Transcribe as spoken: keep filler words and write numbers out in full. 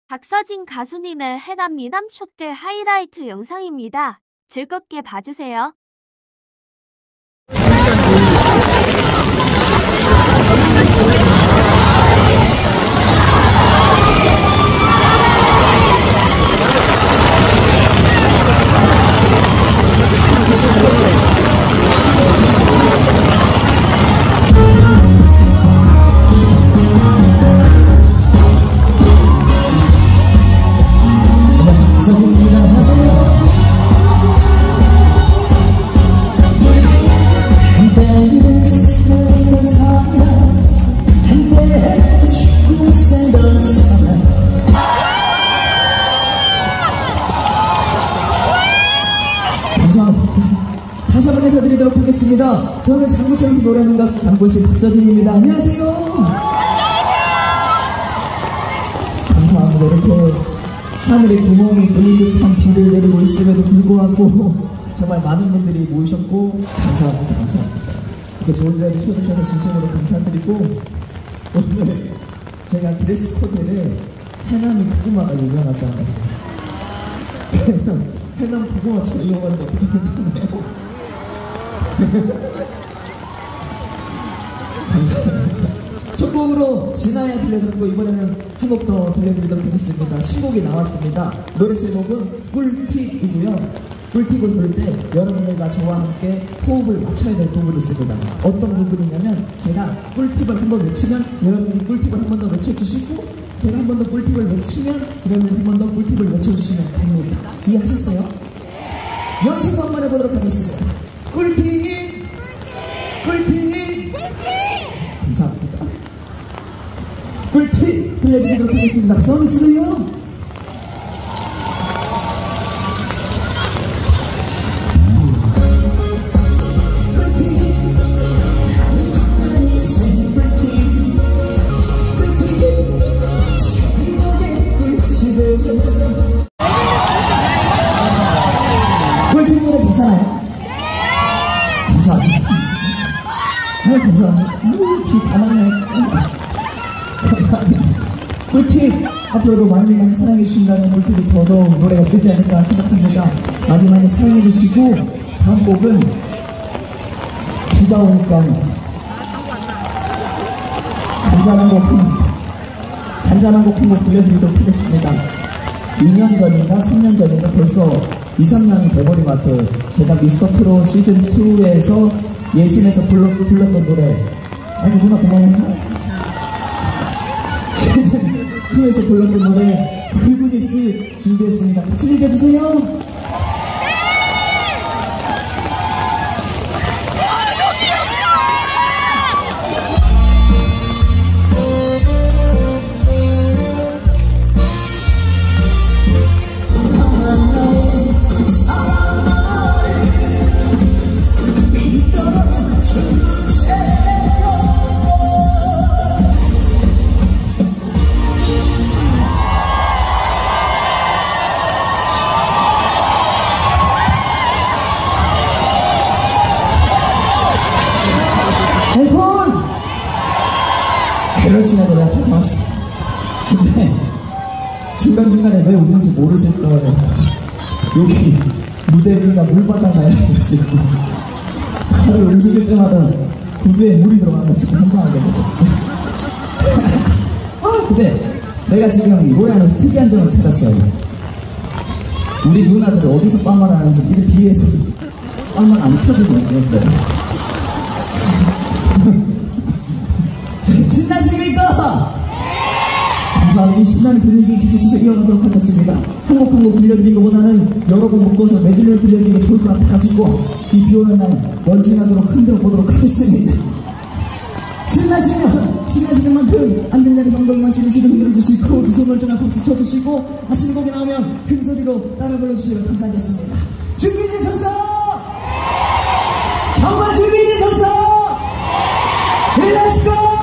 박서진 가수님의 해남 미남 축제 하이라이트 영상입니다. 즐겁게 봐주세요. 다시 한번 인사드리도록 하겠습니다. 저는 장구처럼 노래하는 가수 장구씨 박서진입니다. 안녕하세요. 감사합니다. 이렇게 하늘에 구멍이 뚫린 듯한 비를 내리고 있음에도 불구하고 정말 많은 분들이 모이셨고 감사합니다. 감사합니다. 이렇게 좋은 자리에 초대해주셔서 진심으로 감사드리고, 오늘 제가 드레스 코드를 해남이 고구마가 유명하잖아요. 해남 고구마처럼 이용하는 거 어떻게 괜찮나요? 감사합니다. 첫 곡으로 지나야 들려드리고, 이번에는 한 곡 더 들려드리도록 하겠습니다. 신곡이 나왔습니다. 노래 제목은 꿀팁이고요. 꿀팁을 부를 때 여러분들과 저와 함께 호흡을 맞춰야 될 부분이 있습니다. 어떤 부분이냐면, 제가 꿀팁을 한번 외치면 여러분들이 꿀팁을 한 번 더 외쳐주시고, 제가 한 번 더 꿀팁을 외치면 여러분들이 한 번 더 꿀팁을 외쳐주시면 됩니다. 이해하셨어요? 연습 한번 해보도록 하겠습니다. 꿀팁! 꿀팁! 꿀팁! 감사합니다. 꿀팁 들려드리도록 하겠습니다. 박수 주세요. 꿀팁 노래 괜찮아요? 감사합니다. 네, 감사합니다. 비 다 났네. 감사합니다. 꿀팁, 앞으로도 많이 많이 사랑해주신다면 꿀팁이 더더욱 노래가 뜨지 않을까 생각합니다. 많이 많이 사랑해주시고, 다음 곡은 비가 오니까 잔잔한 곡 한, 잔잔한 곡 한 곡 들려드리도록 하겠습니다. 이 년 전인가 삼 년 전인가 벌써 이, 삼 년이 돼버린 것 같아요. 제가 미스터 트롯 시즌이에서 예신에서 불렀, 불렀던 노래. 아니, 누나 고마워요. 시즌이에서 불렀던 노래 붉은 입술 준비했습니다. 같이 즐겨주세요. 아이폰! 그렇지라도 내가 가져왔어. 근데 중간중간에 왜 웃는지 모르실 거예요. 여기 무대 위가 물바다 나야지고 팔을 움직일 때마다 구두에 물이 들어가면 지금 환장하게 되거든요. 아, 근데 내가 지금 노래하면서 특이한 점을 찾았어요. 우리 누나들이 어디서 빵만 하는지 미리 비해서 빵만 안 켜주는 거예요. 신나십니까? 감사합니다. 이 신나는 분위기 계속해서 이어가도록 하겠습니다. 한 곡 한 곡 들려드린 것보다는 여러 곡 묶어서 메들리를 들려드리는 게 좋을 것 같아가지고 이 비오는 날 먼지나도록 흔들어 보도록 하겠습니다. 신나시면 신나시는 만큼 안전자리 엉덩이만 시리시리 흔들어주시고 두 손을 좀 앞으로 붙여주시고 하시는 곡이 나오면 큰 소리로 따라 불러주시면 감사하겠습니다. 준비되셨어? 정말 준비되셨어? Let's go!